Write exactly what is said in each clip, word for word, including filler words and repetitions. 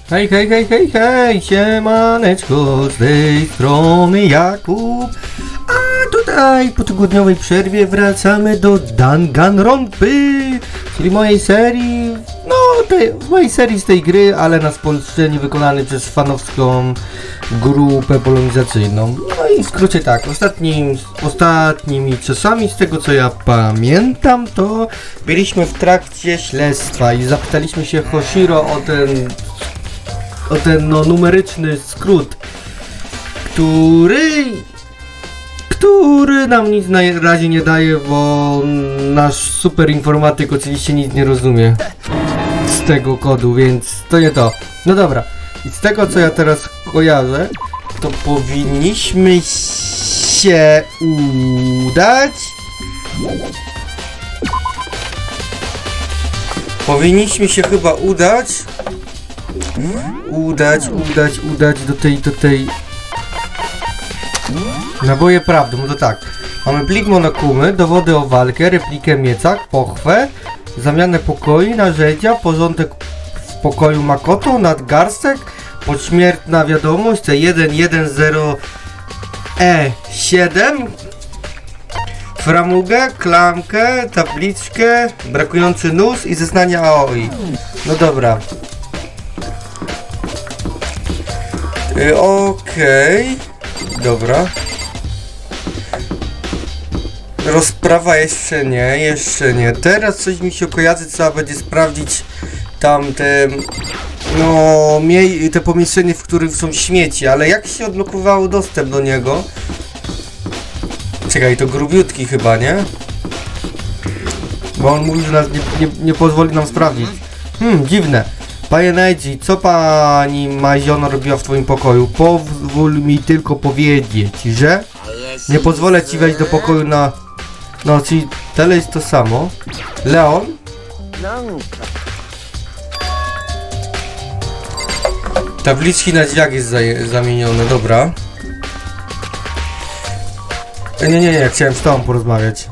Hej, hej, hej, hej, hej, siemaneczko, z tej strony Jakub. A tutaj po tygodniowej przerwie wracamy do Danganronpy, czyli mojej serii, no tej, mojej serii z tej gry, ale na spolszczenie wykonany przez fanowską grupę polonizacyjną. No i w skrócie tak, ostatnim, ostatnimi czasami, z tego co ja pamiętam, to byliśmy w trakcie śledztwa i zapytaliśmy się Hoshiro o ten... o ten no, numeryczny skrót, który który nam nic na razie nie daje, bo nasz super informatyk oczywiście nic nie rozumie z tego kodu, więc to nie to. No dobra, i z tego co ja teraz kojarzę, to powinniśmy się udać powinniśmy się chyba udać Udać, udać, udać do tej, do tej... Naboje prawdy, no to tak. Mamy plik Monokumy, dowody o walkę, replikę miecak, pochwę, zamianę pokoi, narzędzia, porządek w pokoju Makoto, nadgarstek, podśmiertna wiadomość C jeden jeden zero E siedem, framugę, klamkę, tabliczkę, brakujący nóż i zeznania Aoi. No dobra. Yy, Okej, okay. Dobra. Rozprawa jeszcze nie, jeszcze nie. Teraz coś mi się kojarzy, trzeba będzie sprawdzić tamte, no, mie te pomieszczenie, w którym są śmieci, ale jak się odblokowało dostęp do niego? Czekaj, to grubiutki chyba, nie? Bo on mówi, że nas nie, nie, nie pozwoli nam sprawdzić. Hmm, dziwne. Panie Neji, co pani Maziona robiła w twoim pokoju? Pozwól mi tylko powiedzieć, że nie pozwolę ci wejść do pokoju na... No, czyli tyle jest to samo. Leon? Tabliczki na drzwiach jest zamienione, dobra. Nie, nie, nie, chciałem z tobą porozmawiać.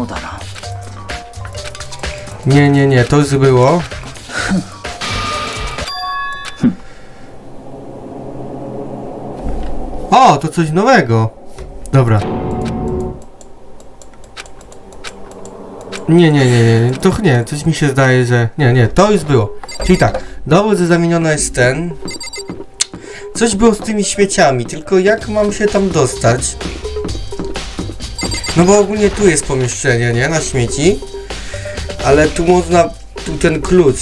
Nie, nie, nie, to już było. O, to coś nowego. Dobra. Nie, nie, nie, nie, to nie, coś mi się zdaje, że... Nie, nie, to już było. Czyli tak, dowód, że zamieniony jest ten. Coś było z tymi śmieciami, tylko jak mam się tam dostać? No bo ogólnie tu jest pomieszczenie, nie? Na śmieci. Ale tu można... Tu ten klucz.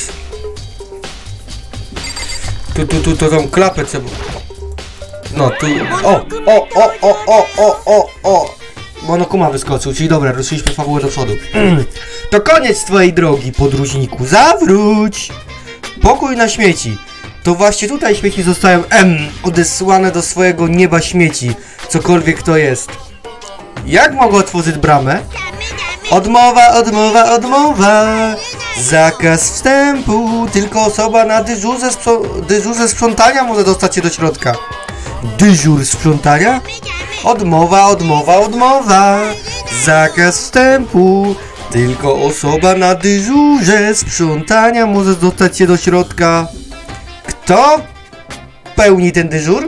Tu, tu, tu, to tą klapę trzeba... No tu... O! O! O! O! O! O! O! O! Monokuma wyskoczył, czyli dobra, ruszyliśmy fabułę do przodu. To koniec twojej drogi, podróżniku. Zawróć! Pokój na śmieci. To właśnie tutaj śmieci zostają em, odesłane do swojego nieba śmieci. Cokolwiek to jest. Jak mogę otworzyć bramę? Odmowa, odmowa, odmowa. Zakaz wstępu. Tylko osoba na dyżurze, dyżurze sprzątania może dostać się do środka. Dyżur sprzątania? Odmowa, odmowa, odmowa. Zakaz wstępu. Tylko osoba na dyżurze sprzątania może dostać się do środka. Kto pełni ten dyżur?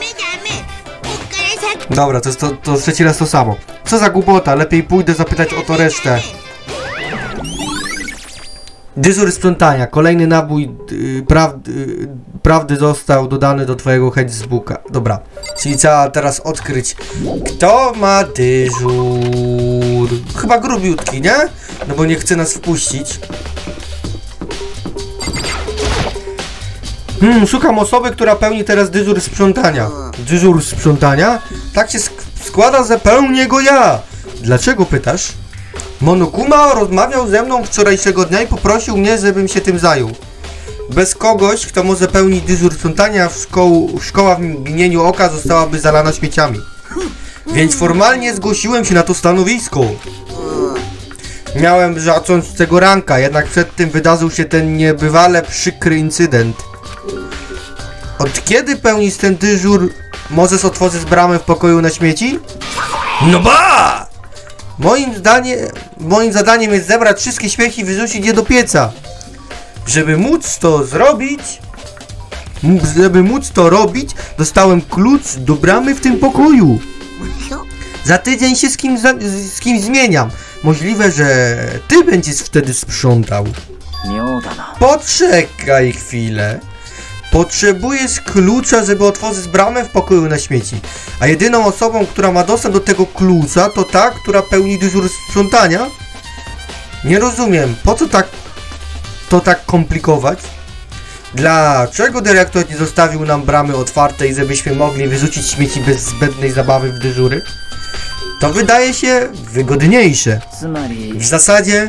Dobra, to jest to, to trzeci raz to samo. Co za głupota, lepiej pójdę zapytać o to resztę. Dyżur sprzątania, kolejny nabój yy, prawdy, yy, prawdy został dodany do twojego Facebooka. Dobra, czyli trzeba teraz odkryć, kto ma dyżur. Chyba grubiutki, nie? No bo nie chce nas wpuścić. Hmm, szukam osoby, która pełni teraz dyżur sprzątania. Dyżur sprzątania? Tak się sk składa, że pełnię go ja. Dlaczego pytasz? Monokuma rozmawiał ze mną wczorajszego dnia i poprosił mnie, żebym się tym zajął. Bez kogoś, kto może pełnić dyżur sprzątania, w szkoł szkoła w mgnieniu oka zostałaby zalana śmieciami. Więc formalnie zgłosiłem się na to stanowisko. Miałem zacząć z tego ranka, jednak przed tym wydarzył się ten niebywale przykry incydent. Od kiedy pełnisz ten dyżur? Możesz otworzyć bramę w pokoju na śmieci? No ba! Moim zdaniem, moim zadaniem jest zebrać wszystkie śmieci i wyrzucić je do pieca. Żeby móc to zrobić, Żeby móc to robić, dostałem klucz do bramy w tym pokoju. Za tydzień się z kim, za, z kim zmieniam. Możliwe, że ty będziesz wtedy sprzątał. Poczekaj chwilę. Potrzebujesz klucza, żeby otworzyć bramę w pokoju na śmieci. A jedyną osobą, która ma dostęp do tego klucza, to ta, która pełni dyżur sprzątania? Nie rozumiem, po co tak to tak komplikować? Dlaczego dyrektor nie zostawił nam bramy otwartej, żebyśmy mogli wyrzucić śmieci bez zbędnej zabawy w dyżury? To wydaje się wygodniejsze. W zasadzie...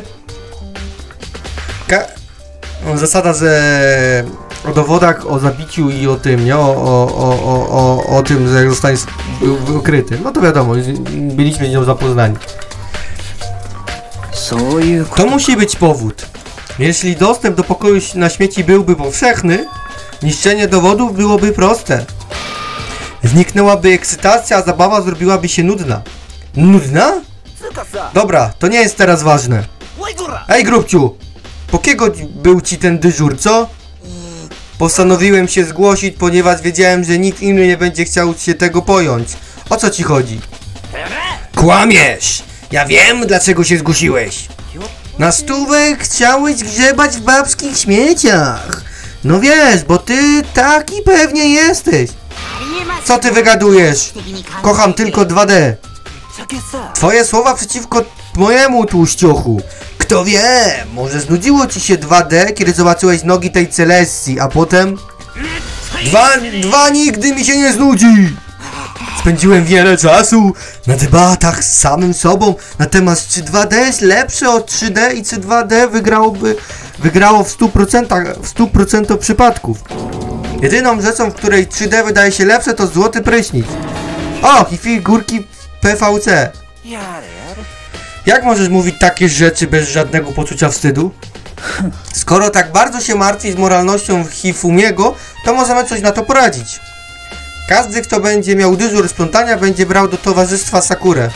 Ka no, zasada, że o dowodach o zabiciu i o tym, nie? O, o, o, o, o tym, że jak zostanie ukryty. No to wiadomo, byliśmy z nią zapoznani. To musi być powód. Jeśli dostęp do pokoju na śmieci byłby powszechny, niszczenie dowodów byłoby proste. Zniknęłaby ekscytacja, a zabawa zrobiłaby się nudna. Nudna? Dobra, to nie jest teraz ważne. Ej, grubciu! Po kiego był ci ten dyżur, co? Postanowiłem się zgłosić, ponieważ wiedziałem, że nikt inny nie będzie chciał się tego pojąć. O co ci chodzi? Kłamiesz! Ja wiem, dlaczego się zgłosiłeś. Na stówę chciałeś grzebać w babskich śmieciach. No wiesz, bo ty taki pewnie jesteś. Co ty wygadujesz? Kocham tylko dwa D. Twoje słowa przeciwko mojemu tłuściochu. Kto wie, może znudziło ci się dwa D, kiedy zobaczyłeś nogi tej Celestii, a potem... Dwa, dwa nigdy mi się nie znudzi! Spędziłem wiele czasu na debatach z samym sobą na temat, czy dwa D jest lepsze od trzy D i czy dwa D wygrałoby, wygrało w stu procentach, w stu procentach przypadków. Jedyną rzeczą, w której trzy D wydaje się lepsze, to złoty prysznic. O, i figurki P V C. Jak możesz mówić takie rzeczy bez żadnego poczucia wstydu? Skoro tak bardzo się martwisz moralnością Hifumiego, to możemy coś na to poradzić. Każdy, kto będzie miał dyżur sprzątania, będzie brał do towarzystwa Sakurę.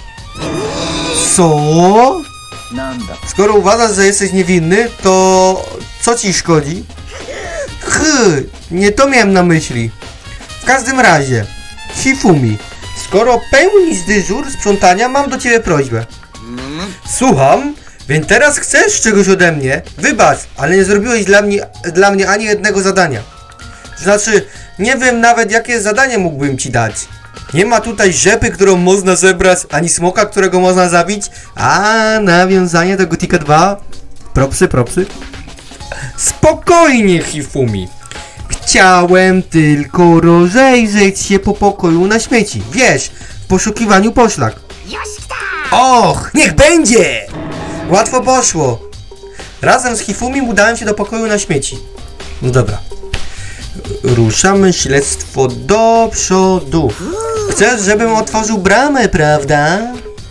Co? Skoro uważasz, że jesteś niewinny, to co ci szkodzi? Hy, nie to miałem na myśli. W każdym razie, Hifumi, skoro pełnisz dyżur sprzątania, mam do ciebie prośbę. Słucham, więc teraz chcesz czegoś ode mnie? Wybacz, ale nie zrobiłeś dla mnie, dla mnie ani jednego zadania. Znaczy, nie wiem nawet, jakie zadanie mógłbym ci dać. Nie ma tutaj rzepy, którą można zebrać, ani smoka, którego można zabić. A nawiązanie do Gothica dwa. Propsy, propsy. Spokojnie, Hifumi. Chciałem tylko rozejrzeć się po pokoju na śmieci. Wiesz, w poszukiwaniu poszlak. Och, niech będzie! Łatwo poszło. Razem z Hifumim udałem się do pokoju na śmieci. No dobra. Ruszamy śledztwo do przodu. Chcesz, żebym otworzył bramę, prawda?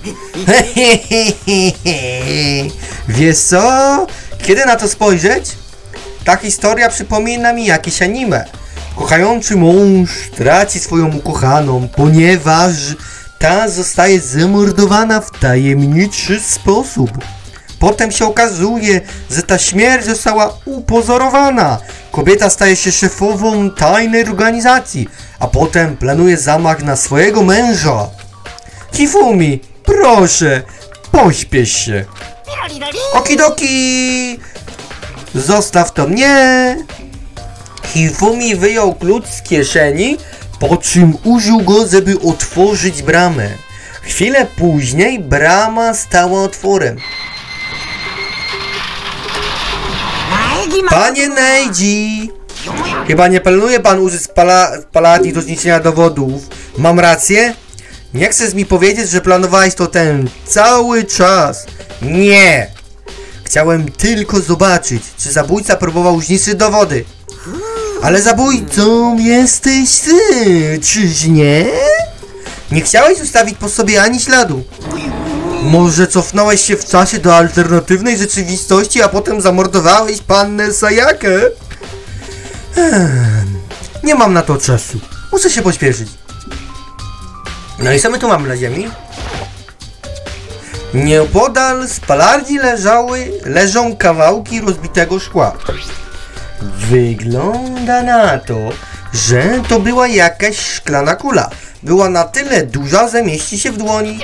Wiesz co? Kiedy na to spojrzeć? Ta historia przypomina mi jakieś anime. Kochający mąż traci swoją ukochaną, ponieważ ta zostaje zamordowana w tajemniczy sposób. Potem się okazuje, że ta śmierć została upozorowana. Kobieta staje się szefową tajnej organizacji, a potem planuje zamach na swojego męża. Hifumi, proszę, pośpiesz się. Okidoki! Zostaw to mnie. Hifumi wyjął klucz z kieszeni, po czym użył go, żeby otworzyć bramę. Chwilę później brama stała otworem. Panie Neji! Chyba nie planuje pan użyć pala paladii do zniszczenia dowodów. Mam rację? Nie chcesz mi powiedzieć, że planowałeś to ten cały czas? Nie! Chciałem tylko zobaczyć, czy zabójca próbował zniszczyć dowody. Ale zabójcą jesteś ty, czyż nie? Nie chciałeś zostawić po sobie ani śladu. Może cofnąłeś się w czasie do alternatywnej rzeczywistości, a potem zamordowałeś pannę Sayakę? Hmm, nie mam na to czasu. Muszę się pośpieszyć. No i co my tu mamy na ziemi? Nieopodal spalarni leżały, leżą kawałki rozbitego szkła. Wygląda na to, że to była jakaś szklana kula. Była na tyle duża, że mieści się w dłoni.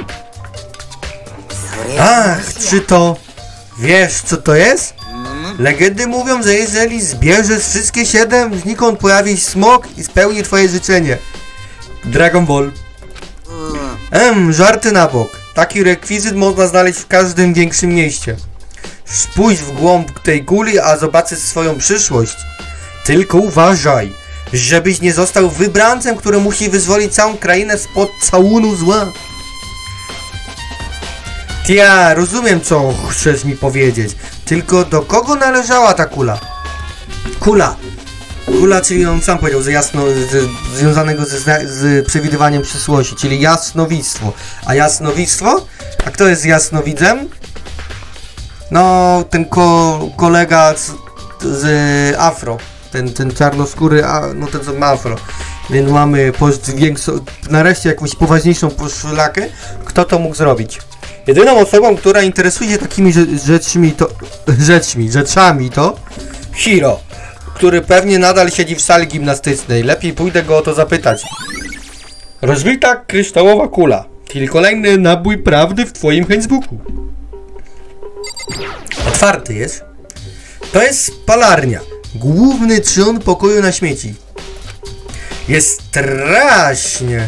Ach, czy to... Wiesz, co to jest? Legendy mówią, że jeżeli zbierzesz wszystkie siedem, znikąd pojawi się smok i spełni twoje życzenie. Dragon Ball. Em, żarty na bok. Taki rekwizyt można znaleźć w każdym większym mieście. Spójrz w głąb tej kuli, a zobaczysz swoją przyszłość. Tylko uważaj, żebyś nie został wybrancem, który musi wyzwolić całą krainę spod całunu zła. Ja rozumiem, co chcesz mi powiedzieć. Tylko do kogo należała ta kula? Kula. Kula, czyli on sam powiedział, że jasno, z, związanego z, z przewidywaniem przyszłości, czyli jasnowictwo. A jasnowictwo? A kto jest jasnowidzem? No, ten ko kolega z, z afro. Ten, ten czarnoskóry, a, no ten co ma afro. Więc mamy większą, nareszcie jakąś poważniejszą poszlakę. Kto to mógł zrobić? Jedyną osobą, która interesuje się takimi rzeczami to... Rzeczmi, rzeczami to... Hiro, który pewnie nadal siedzi w sali gimnastycznej. Lepiej pójdę go o to zapytać. Rozbita kryształowa kula. Czyli kolejny nabój prawdy w twoim Facebooku. Otwarty jest. To jest spalarnia. Główny trzon pokoju na śmieci. Jest strasznie...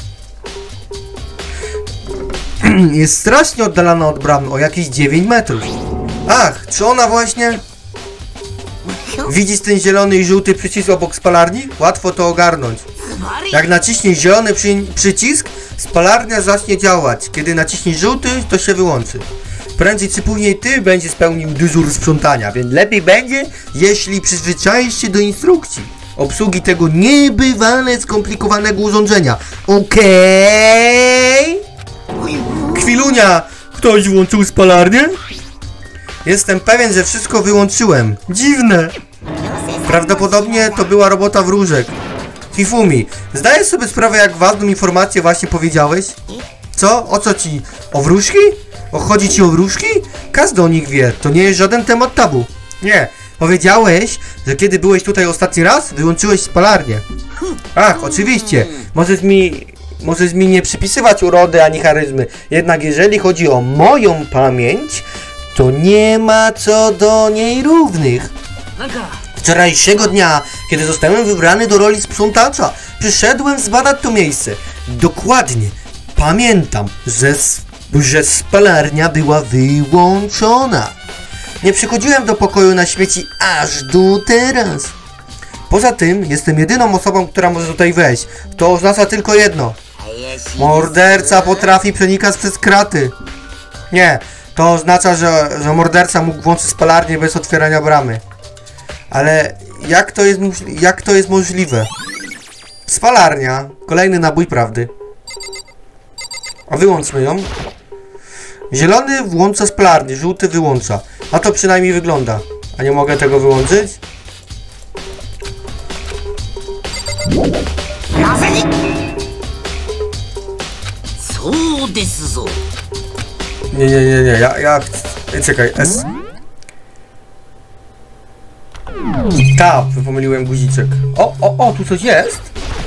Jest strasznie oddalona od bramy, o jakieś dziewięć metrów. Ach, czy ona właśnie... Widzisz ten zielony i żółty przycisk obok spalarni? Łatwo to ogarnąć. Jak naciśniesz zielony przy przycisk, spalarnia zacznie działać. Kiedy naciśniesz żółty, to się wyłączy. Prędzej czy później ty będziesz spełnił dyżur sprzątania, więc lepiej będzie, jeśli przyzwyczaisz się do instrukcji obsługi tego niebywale skomplikowanego urządzenia. Okej? Okay? Chwilunia! Ktoś włączył spalarnię? Jestem pewien, że wszystko wyłączyłem. Dziwne. Prawdopodobnie to była robota wróżek. Hifumi, zdajesz sobie sprawę, jak ważną informację właśnie powiedziałeś? Co? O co ci? O wróżki? O chodzi ci o wróżki? Każdy o nich wie. To nie jest żaden temat tabu. Nie. Powiedziałeś, że kiedy byłeś tutaj ostatni raz, wyłączyłeś spalarnię. Ach, oczywiście. Możesz mi... Możesz mi nie przypisywać urody ani charyzmy. Jednak jeżeli chodzi o moją pamięć, to nie ma co do niej równych. Wczorajszego dnia, kiedy zostałem wybrany do roli sprzątacza, przyszedłem zbadać to miejsce. Dokładnie. Pamiętam, że, że spalarnia była wyłączona. Nie przychodziłem do pokoju na śmieci aż do teraz. Poza tym, jestem jedyną osobą, która może tutaj wejść. To oznacza tylko jedno. Morderca potrafi przenikać przez kraty. Nie, to oznacza, że, że morderca mógł włączyć spalarnię bez otwierania bramy. Ale jak to jest, jak to jest możliwe? Spalarnia, kolejny nabój prawdy. A wyłączmy ją. Zielony włącza spalarnię, żółty wyłącza. A to przynajmniej wygląda. A nie mogę tego wyłączyć? Nie, nie, nie, nie, ja, ja... Czekaj, S... Tab, pomyliłem guziczek. O, o, o, tu coś jest.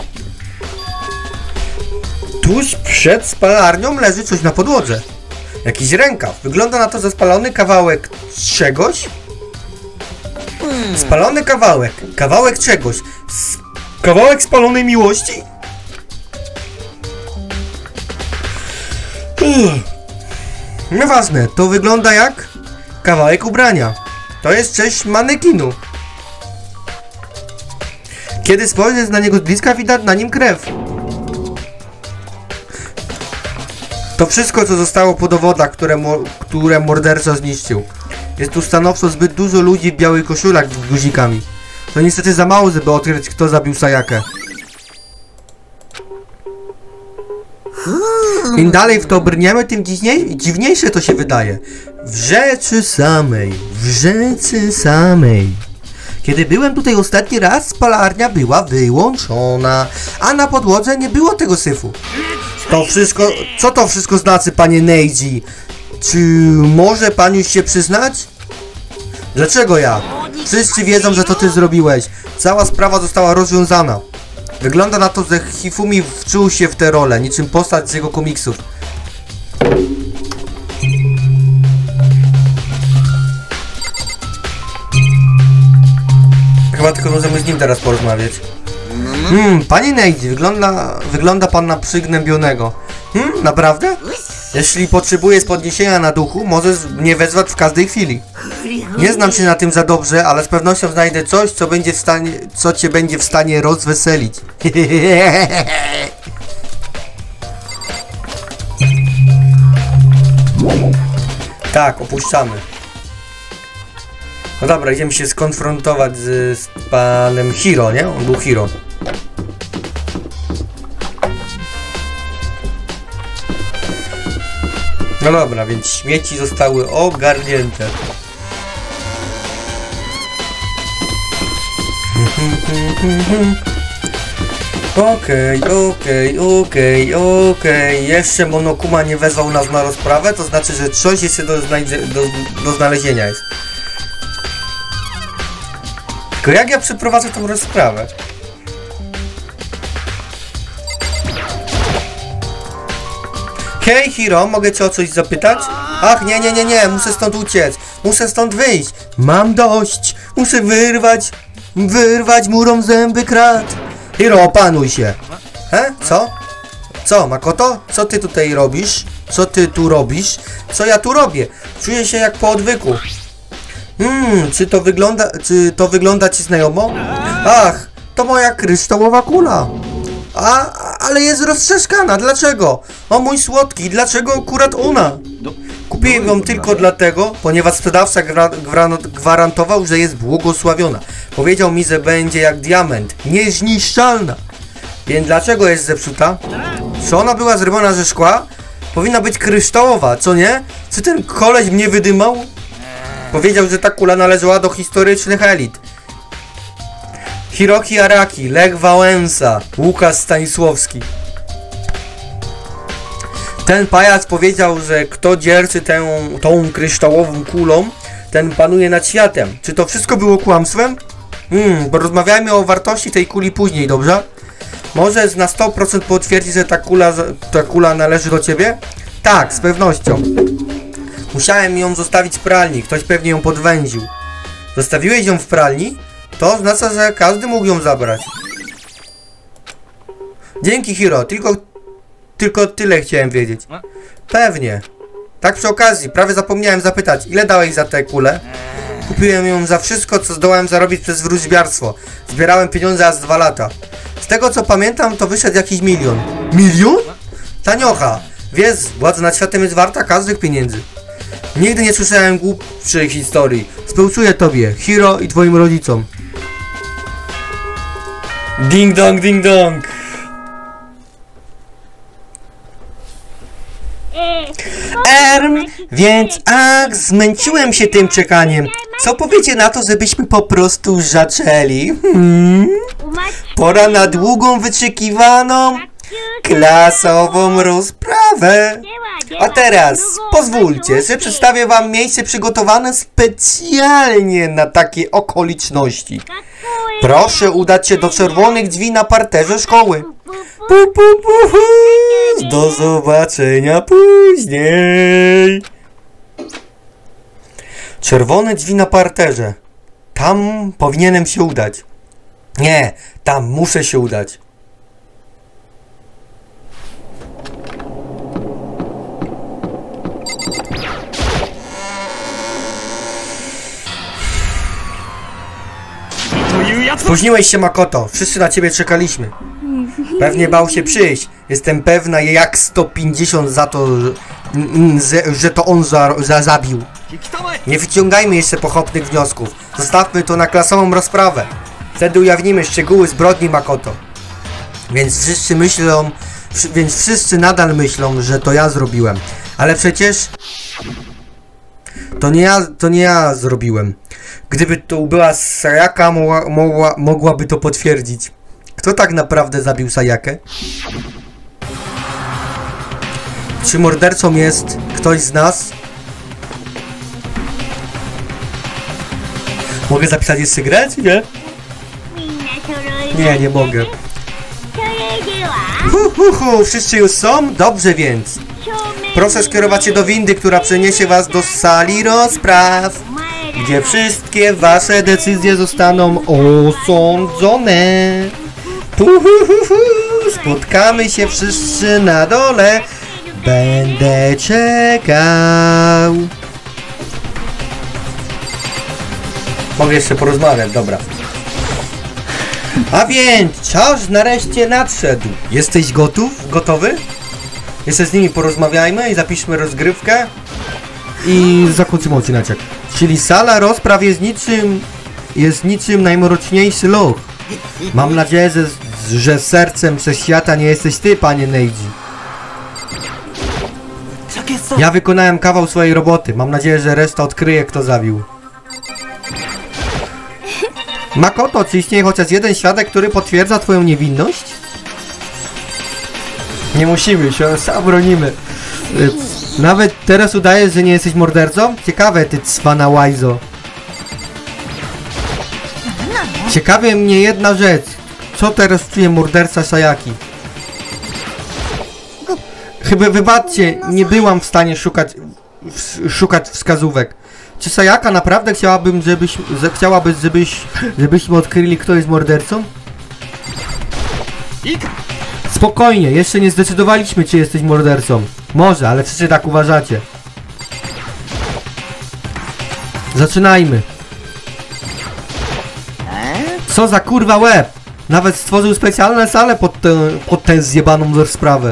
Tuż przed spalarnią leży coś na podłodze. Jakiś rękaw. Wygląda na to, że spalony kawałek czegoś. Spalony kawałek. Kawałek czegoś. S kawałek spalonej miłości? Nieważne, to wygląda jak kawałek ubrania. To jest część manekinu. Kiedy spojrzysz na niego z bliska, widać na nim krew. To wszystko, co zostało po dowodach, które, mo które morderca zniszczył. Jest tu stanowczo zbyt dużo ludzi w białych koszulach z guzikami. To niestety za mało, żeby odkryć, kto zabił Sayakę. Im dalej w to brniemy, tym dziwniejsze to się wydaje. W rzeczy samej, w rzeczy samej. Kiedy byłem tutaj ostatni raz, spalarnia była wyłączona, a na podłodze nie było tego syfu. To wszystko, co to wszystko znaczy, panie Neji? Czy może pan już się przyznać? Dlaczego ja? Wszyscy wiedzą, że to ty zrobiłeś. Cała sprawa została rozwiązana. Wygląda na to, że Hifumi wczuł się w tę rolę, niczym postać z jego komiksów. Chyba tylko możemy z nim teraz porozmawiać. Hmm, panie Neidi, wygląda, wygląda pan na przygnębionego. Hmm, naprawdę? Jeśli potrzebujesz podniesienia na duchu, możesz mnie wezwać w każdej chwili. Nie znam się na tym za dobrze, ale z pewnością znajdę coś, co będzie w stanie, co cię będzie w stanie rozweselić. Tak, opuszczamy. No dobra, idziemy się skonfrontować z, z panem Hiro, nie? On był Hiro. No dobra, więc śmieci zostały ogarnięte. Okej, okej, okej, okej. Jeszcze Monokuma nie wezwał nas na rozprawę, to znaczy, że coś jeszcze do, do, do znalezienia jest. Tylko jak ja przeprowadzę tą rozprawę? Hej Hiro, mogę cię o coś zapytać? Ach, nie, nie, nie, nie, muszę stąd uciec. Muszę stąd wyjść. Mam dość. Muszę wyrwać, wyrwać murom zęby krat. Hiro, opanuj się. He? Co? Co, Makoto? Co ty tutaj robisz? Co ty tu robisz? Co ja tu robię? Czuję się jak po odwyku. Hmm, czy to wygląda, czy to wygląda ci znajomo? Ach, to moja kryształowa kula. A, ale jest roztrzeszkana. Dlaczego? O mój słodki, dlaczego akurat ona? Kupiłem ją tylko dlatego, ponieważ sprzedawca gwarantował, że jest błogosławiona. Powiedział mi, że będzie jak diament, niezniszczalna. Więc dlaczego jest zepsuta? Czy ona była zrobiona ze szkła? Powinna być kryształowa, co nie? Czy ten koleś mnie wydymał? Powiedział, że ta kula należała do historycznych elit. Hiroki Araki, Lech Wałęsa, Łukasz Stanisławski. Ten pajac powiedział, że kto dzierży tę, tą kryształową kulą, ten panuje nad światem. Czy to wszystko było kłamstwem? Hmm, porozmawiajmy o wartości tej kuli później, dobrze? Możesz na sto procent potwierdzić, że ta kula, ta kula należy do ciebie? Tak, z pewnością. Musiałem ją zostawić w pralni, ktoś pewnie ją podwęził. Zostawiłeś ją w pralni? To oznacza, że każdy mógł ją zabrać. Dzięki Hiro, tylko, tylko tyle chciałem wiedzieć. Pewnie. Tak przy okazji, prawie zapomniałem zapytać, ile dałeś za tę kulę? Kupiłem ją za wszystko, co zdołałem zarobić przez wróżbiarstwo. Zbierałem pieniądze aż dwa lata. Z tego co pamiętam, to wyszedł jakiś milion. Milion? Taniocha. Wiesz, władza nad światem jest warta każdych pieniędzy. Nigdy nie słyszałem głupszej historii. Współczuję tobie, Hiro i twoim rodzicom. Ding dong, ding dong. Erm, więc ach, zmęczyłem się tym czekaniem. Co powiecie na to, żebyśmy po prostu zaczęli? Hmm? Pora na długą, wyczekiwaną, klasową rozprawę. A teraz pozwólcie, że przedstawię wam miejsce przygotowane specjalnie na takie okoliczności. Proszę udać się do czerwonych drzwi na parterze szkoły. Pu, pu, pu, pu. Do zobaczenia później. Czerwone drzwi na parterze. Tam powinienem się udać. Nie, tam muszę się udać. Spóźniłeś się, Makoto. Wszyscy na ciebie czekaliśmy. Pewnie bał się przyjść. Jestem pewna jak sto pięćdziesiąt za to, że, że to on za, za zabił. Nie wyciągajmy jeszcze pochopnych wniosków. Zostawmy to na klasową rozprawę. Wtedy ujawnimy szczegóły zbrodni, Makoto. Więc wszyscy myślą, więc wszyscy nadal myślą, że to ja zrobiłem. Ale przecież to nie ja, to nie ja zrobiłem. Gdyby to była Sayaka, mogła, mogła, mogłaby to potwierdzić. Kto tak naprawdę zabił Sayakę? Czy mordercą jest ktoś z nas? Mogę zapisać jeszcze grę, czy nie? Nie, nie mogę. Hu, hu, hu, wszyscy już są? Dobrze więc. Proszę skierować się do windy, która przeniesie was do sali rozpraw, gdzie wszystkie wasze decyzje zostaną osądzone. Hu, hu, hu, hu. Spotkamy się wszyscy na dole. Będę czekał. Mogę jeszcze porozmawiać, dobra. A więc czas nareszcie nadszedł. Jesteś gotów? Gotowy? Jeszcze z nimi porozmawiajmy i zapiszmy rozgrywkę. I zakończymy odcineczek. Czyli sala rozpraw jest niczym... Jest niczym najmroczniejszy loch. Mam nadzieję, że, że sercem wszechświata nie jesteś ty, panie Neji. Ja wykonałem kawał swojej roboty. Mam nadzieję, że reszta odkryje, kto zabił. Makoto, czy istnieje chociaż jeden świadek, który potwierdza twoją niewinność? Nie musimy się, sam bronimy. Nawet teraz udajesz, że nie jesteś mordercą? Ciekawe, ty cwana łajzo. Ciekawie mnie jedna rzecz. Co teraz czuje morderca Sayaki? Chyba, wybaczcie, nie byłam w stanie szukać, w, szukać wskazówek. Czy Sayaka naprawdę chciałabym, żebyś, że, chciałabyś, żebyś, żebyśmy odkryli, kto jest mordercą? Spokojnie, jeszcze nie zdecydowaliśmy, czy jesteś mordercą. Może, ale wszyscy tak uważacie. Zaczynajmy. Co za kurwa łeb! Nawet stworzył specjalne sale pod tę, pod tę zjebaną rozprawę.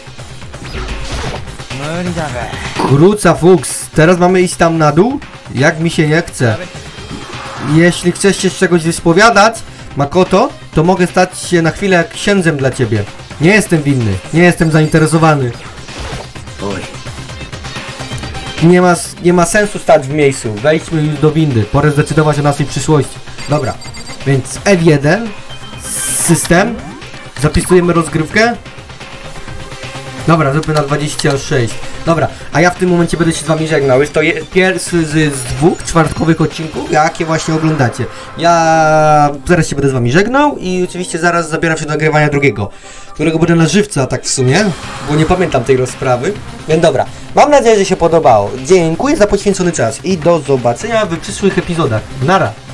Kruca fuks, teraz mamy iść tam na dół? Jak mi się nie chce. Jeśli chcesz się z czegoś wyspowiadać, Makoto, to mogę stać się na chwilę księdzem dla ciebie. Nie jestem winny, nie jestem zainteresowany. Nie ma, nie ma sensu stać w miejscu, wejdźmy już do windy, pora zdecydować o naszej przyszłości. Dobra, więc F jeden, system, zapisujemy rozgrywkę. Dobra, zróbmy na dwadzieścia sześć. Dobra, a ja w tym momencie będę się z wami żegnał. Jest to pierwszy z, z dwóch czwartkowych odcinków, jakie właśnie oglądacie. Ja zaraz się będę z wami żegnał i oczywiście zaraz zabieram się do nagrywania drugiego, którego będę na żywca, tak w sumie, bo nie pamiętam tej rozprawy. Więc dobra, mam nadzieję, że się podobało. Dziękuję za poświęcony czas i do zobaczenia w przyszłych epizodach. Nara!